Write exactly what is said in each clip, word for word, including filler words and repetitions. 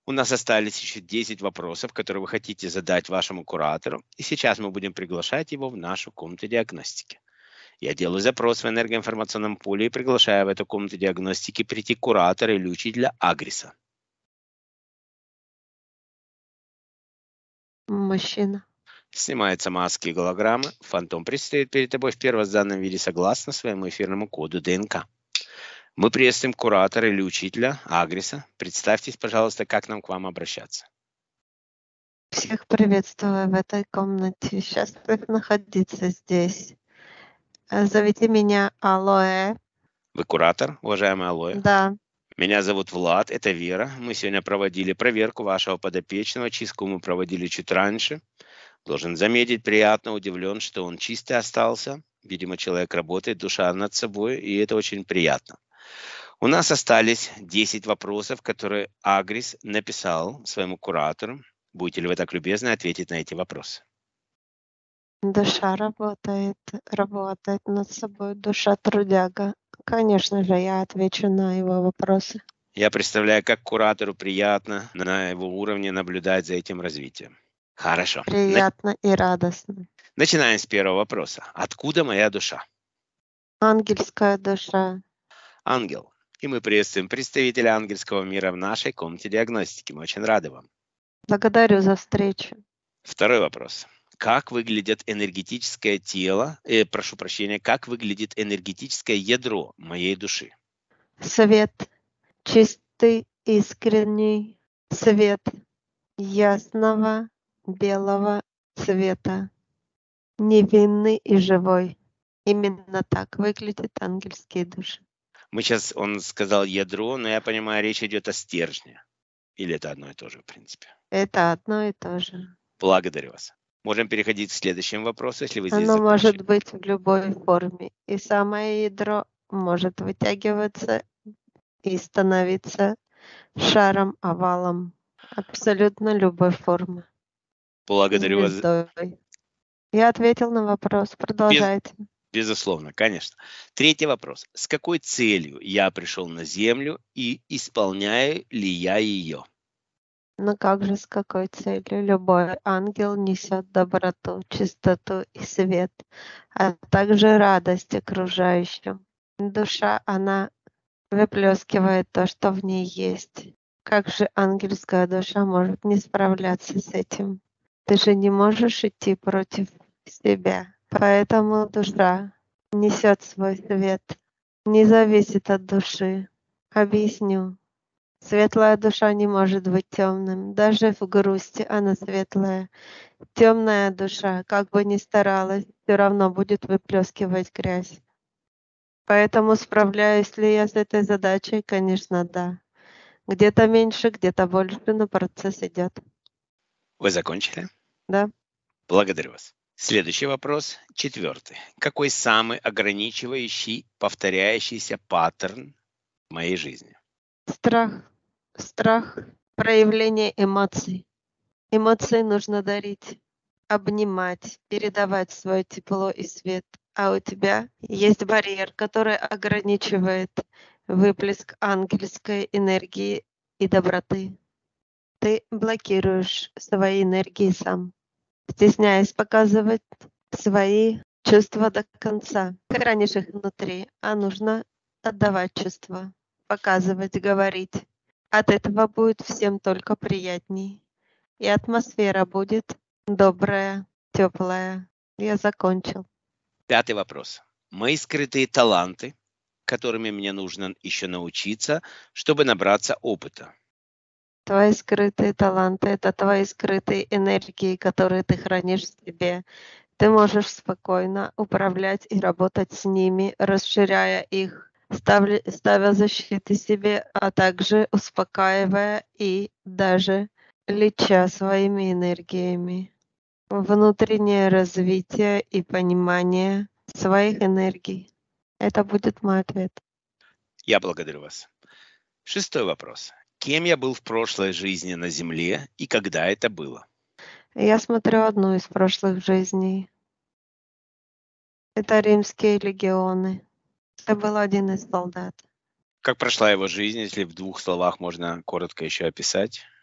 У нас остались еще десять вопросов, которые вы хотите задать вашему куратору, и сейчас мы будем приглашать его в нашу комнату диагностики. Я делаю запрос в энергоинформационном поле и приглашаю в эту комнату диагностики прийти куратора или учителя Агриса. Мужчина. Снимаются маски и голограммы. Фантом предстоит перед тобой в первозданном виде согласно своему эфирному коду ДНК. Мы приветствуем куратора или учителя Агриса. Представьтесь, пожалуйста, как нам к вам обращаться. Всех приветствую в этой комнате. Счастлив находиться здесь. Зовите меня Алоэ. Вы куратор, уважаемый Алоэ? Да. Меня зовут Влад, это Вера. Мы сегодня проводили проверку вашего подопечного. Чистку мы проводили чуть раньше. Должен заметить, приятно удивлен, что он чистый остался. Видимо, человек работает, душа над собой, и это очень приятно. У нас остались десять вопросов, которые Агрис написал своему куратору. Будете ли вы так любезны ответить на эти вопросы? Душа работает, работает над собой, душа трудяга. Конечно же, я отвечу на его вопросы. Я представляю, как куратору приятно на его уровне наблюдать за этим развитием. Хорошо. Приятно и радостно. Начинаем с первого вопроса. Откуда моя душа? Ангельская душа. Ангел. И мы приветствуем представителя ангельского мира в нашей комнате диагностики. Мы очень рады вам. Благодарю за встречу. Второй вопрос. Как выглядит энергетическое тело, э, прошу прощения, как выглядит энергетическое ядро моей души? Свет, чистый, искренний свет ясного белого цвета, невинный и живой. Именно так выглядят ангельские души. Мы сейчас, он сказал ядро, но я понимаю, речь идет о стержне. Или это одно и то же, в принципе? Это одно и то же. Благодарю вас. Можем переходить к следующему вопросу, если вы здесь Оно закончили. может быть в любой форме. И самое ядро может вытягиваться и становиться шаром, овалом. Абсолютно любой формы. Благодарю вас. Звездой. Я ответил на вопрос. Продолжайте. Без, безусловно, конечно. Третий вопрос. С какой целью я пришел на Землю и исполняю ли я ее? Ну как же, с какой целью? Любой ангел несет доброту, чистоту и свет, а также радость окружающим. Душа, она выплескивает то, что в ней есть. Как же ангельская душа может не справляться с этим? Ты же не можешь идти против себя. Поэтому душа несет свой свет, не зависит от души. Объясню. Светлая душа не может быть темным. Даже в грусти она светлая. Темная душа, как бы ни старалась, все равно будет выплескивать грязь. Поэтому справляюсь ли я с этой задачей? Конечно, да. Где-то меньше, где-то больше, но процесс идет. Вы закончили? Да. Благодарю вас. Следующий вопрос, четвертый. Какой самый ограничивающий, повторяющийся паттерн в моей жизни? Страх. Страх – проявление эмоций. Эмоции нужно дарить, обнимать, передавать свое тепло и свет. А у тебя есть барьер, который ограничивает выплеск ангельской энергии и доброты. Ты блокируешь свои энергии сам, стесняясь показывать свои чувства до конца. Ты хранишь их внутри, а нужно отдавать чувства, показывать, говорить. От этого будет всем только приятней. И атмосфера будет добрая, теплая. Я закончил. Пятый вопрос. Мои скрытые таланты, которыми мне нужно еще научиться, чтобы набраться опыта. Твои скрытые таланты — это твои скрытые энергии, которые ты хранишь в себе. Ты можешь спокойно управлять и работать с ними, расширяя их, ставля, ставя защиты себе, а также успокаивая и даже леча своими энергиями. Внутреннее развитие и понимание своих энергий. Это будет мой ответ. Я благодарю вас. Шестой вопрос. Кем я был в прошлой жизни на Земле и когда это было? Я смотрю одну из прошлых жизней. Это римские легионы. Это был один из солдат. Как прошла его жизнь, если в двух словах можно коротко еще описать?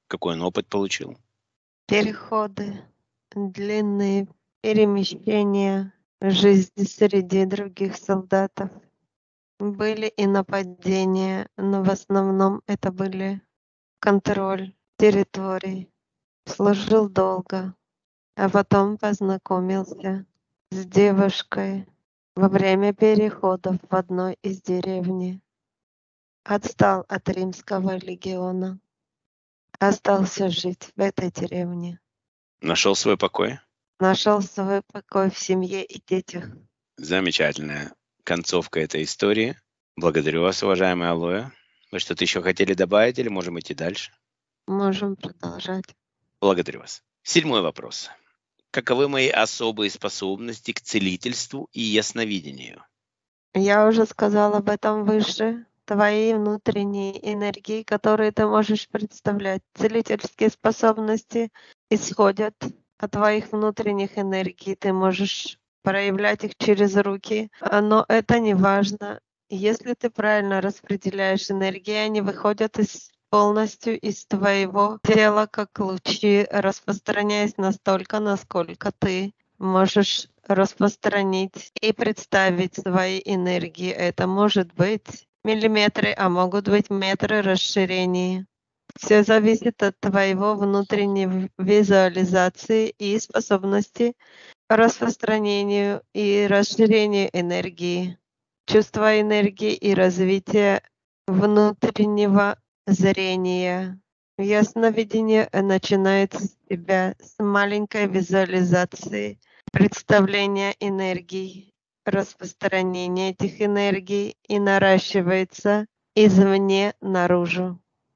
Какой он опыт получил? Переходы, длинные перемещения, жизнь среди других солдатов. Были и нападения, но в основном это были контроль территорий. Служил долго, а потом познакомился с девушкой во время переходов в одной из деревни. Отстал от римского легиона. Остался жить в этой деревне. Нашел свой покой? Нашел свой покой в семье и детях. Замечательная концовка этой истории. Благодарю вас, уважаемая Алоэ. Вы что-то еще хотели добавить или можем идти дальше? Можем продолжать. Благодарю вас. Седьмой вопрос. Каковы мои особые способности к целительству и ясновидению? Я уже сказала об этом выше. Твои внутренние энергии, которые ты можешь представлять. Целительские способности исходят от твоих внутренних энергий. Ты можешь проявлять их через руки, но это не важно. Если ты правильно распределяешь энергии, они выходят из, полностью из твоего тела, как лучи, распространяясь настолько, насколько ты можешь распространить и представить свои энергии. Это может быть миллиметры, а могут быть метры расширений. Все зависит от твоего внутренней визуализации и способности к распространению и расширению энергии, чувства энергии и развития внутреннего зрения. Ясновидение начинается с тебя, с маленькой визуализации, представления энергий, распространения этих энергий и наращивается извне наружу,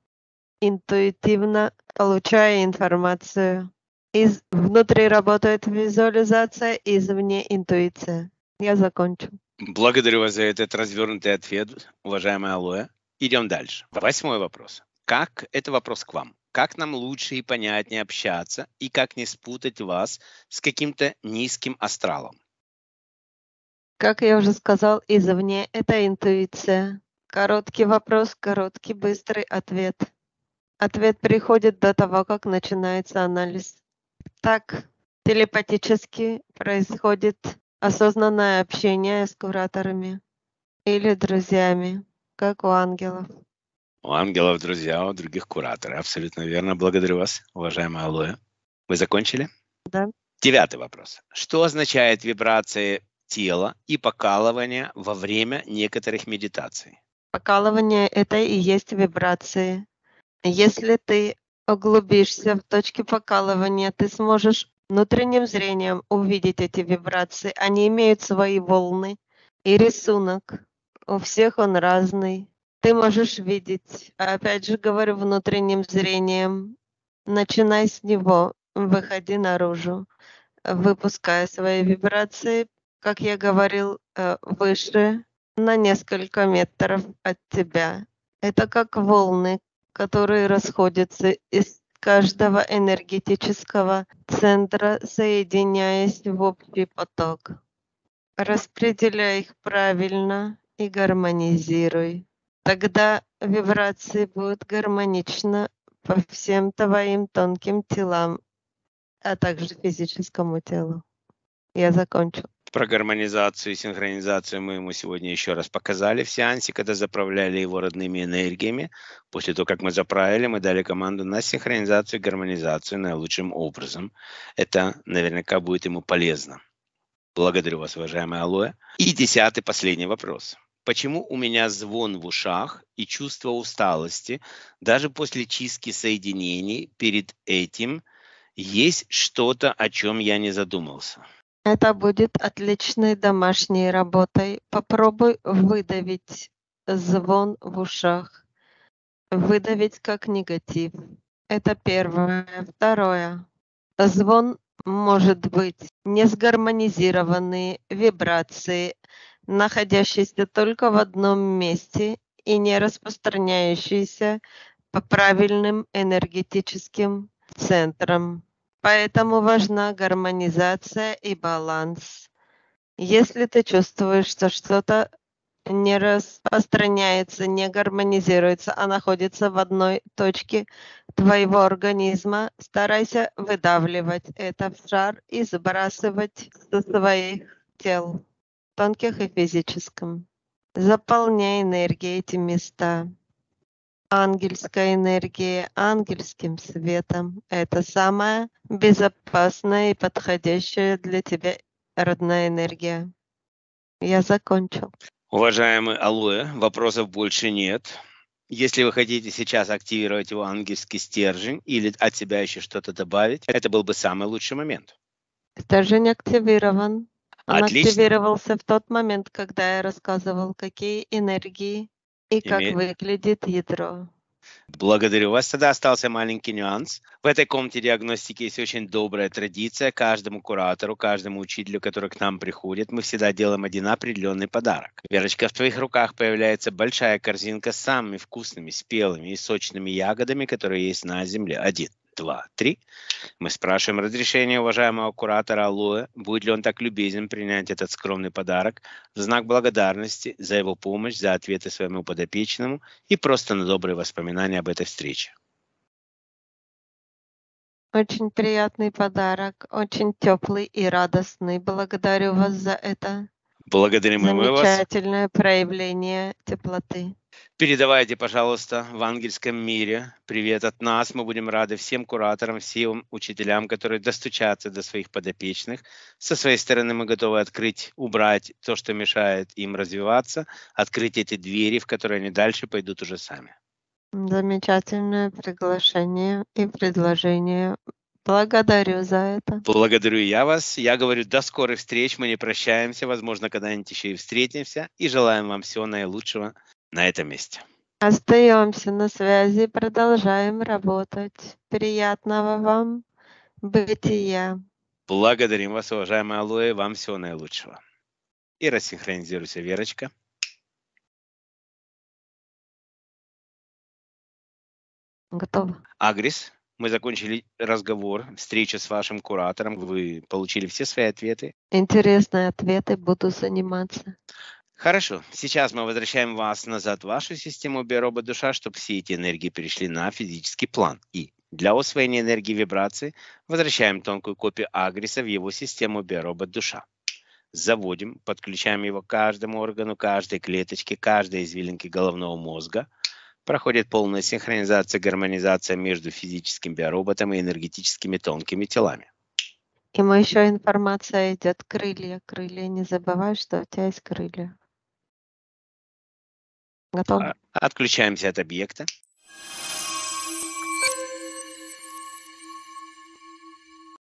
интуитивно получая информацию. Из внутри работает визуализация, извне интуиция. Я закончу. Благодарю вас за этот развернутый ответ, уважаемая Алоэ. Идем дальше. Восьмой вопрос. Как, это вопрос к вам. Как нам лучше и понятнее общаться, и как не спутать вас с каким-то низким астралом? Как я уже сказал, извне — это интуиция. Короткий вопрос, короткий, быстрый ответ. Ответ приходит до того, как начинается анализ. Так телепатически происходит осознанное общение с кураторами или друзьями, как у ангелов. У ангелов друзья, у других кураторы. Абсолютно верно. Благодарю вас, уважаемая Алоэ. Вы закончили? Да. Девятый вопрос. Что означает вибрация тела и покалывание во время некоторых медитаций? Покалывание — это и есть вибрации. Если ты углубишься в точки покалывания, ты сможешь внутренним зрением увидеть эти вибрации. Они имеют свои волны и рисунок. У всех он разный. Ты можешь видеть, опять же говорю, внутренним зрением. Начинай с него, выходи наружу, выпуская свои вибрации, как я говорил, э, выше, на несколько метров от тебя. Это как волны, которые расходятся из каждого энергетического центра, соединяясь в общий поток. Распределяй их правильно и гармонизируй. Тогда вибрации будут гармонично по всем твоим тонким телам, а также физическому телу. Я закончу. Про гармонизацию и синхронизацию мы ему сегодня еще раз показали в сеансе, когда заправляли его родными энергиями. После того, как мы заправили, мы дали команду на синхронизацию и гармонизацию наилучшим образом. Это наверняка будет ему полезно. Благодарю вас, уважаемая Алоэ. И десятый, последний вопрос. Почему у меня звон в ушах и чувство усталости даже после чистки соединений перед этим есть что-то, о чем я не задумался? Это будет отличной домашней работой. Попробуй выдавить звон в ушах. Выдавить как негатив. Это первое. Второе. Звон может быть несгармонизированные вибрации, находящиеся только в одном месте и не распространяющиеся по правильным энергетическим центрам. Поэтому важна гармонизация и баланс. Если ты чувствуешь, что что-то не распространяется, не гармонизируется, а находится в одной точке твоего организма. Старайся выдавливать это в шар и сбрасывать со своих тел, тонких и физическом. Заполняй энергией эти места. Ангельская энергия, ангельским светом. Это самая безопасная и подходящая для тебя родная энергия. Я закончил. Уважаемый Алоэ, вопросов больше нет. Если вы хотите сейчас активировать его ангельский стержень или от себя еще что-то добавить, это был бы самый лучший момент. Стержень активирован. Он Отлично. активировался в тот момент, когда я рассказывал, какие энергии и как Име- выглядит ядро. Благодарю вас. Тогда остался маленький нюанс. В этой комнате диагностики есть очень добрая традиция. Каждому куратору, каждому учителю, который к нам приходит, мы всегда делаем один определенный подарок. Верочка, в твоих руках появляется большая корзинка с самыми вкусными, спелыми и сочными ягодами, которые есть на земле. Один, два, три. Мы спрашиваем разрешения уважаемого куратора Алоэ, будет ли он так любезен принять этот скромный подарок в знак благодарности за его помощь, за ответы своему подопечному и просто на добрые воспоминания об этой встрече. Очень приятный подарок, очень теплый и радостный. Благодарю вас за это Благодарим и мы вас. замечательное проявление теплоты. Передавайте, пожалуйста, в ангельском мире привет от нас. Мы будем рады всем кураторам, всем учителям, которые достучатся до своих подопечных. Со своей стороны мы готовы открыть, убрать то, что мешает им развиваться, открыть эти двери, в которые они дальше пойдут уже сами. Замечательное приглашение и предложение. Благодарю за это. Благодарю я вас. Я говорю, до скорых встреч. Мы не прощаемся. Возможно, когда-нибудь еще и встретимся. И желаем вам всего наилучшего на этом месте. Остаемся на связи, продолжаем работать. Приятного вам бытия. Благодарим вас, уважаемая Алоэ. Вам всего наилучшего. И рассинхронизируйся, Верочка. Готово. Агрис, мы закончили разговор, встречу с вашим куратором. Вы получили все свои ответы. Интересные ответы, буду заниматься. Хорошо. Сейчас мы возвращаем вас назад в вашу систему биоробот-душа, чтобы все эти энергии перешли на физический план. И для усвоения энергии вибрации возвращаем тонкую копию Агриса в его систему биоробот-душа. Заводим, подключаем его к каждому органу, каждой клеточке, каждой извилинке головного мозга. Проходит полная синхронизация, гармонизация между физическим биороботом и энергетическими тонкими телами. И мы еще информация идет. Крылья, крылья. Не забывай, что у тебя есть крылья. Готово? Отключаемся от объекта.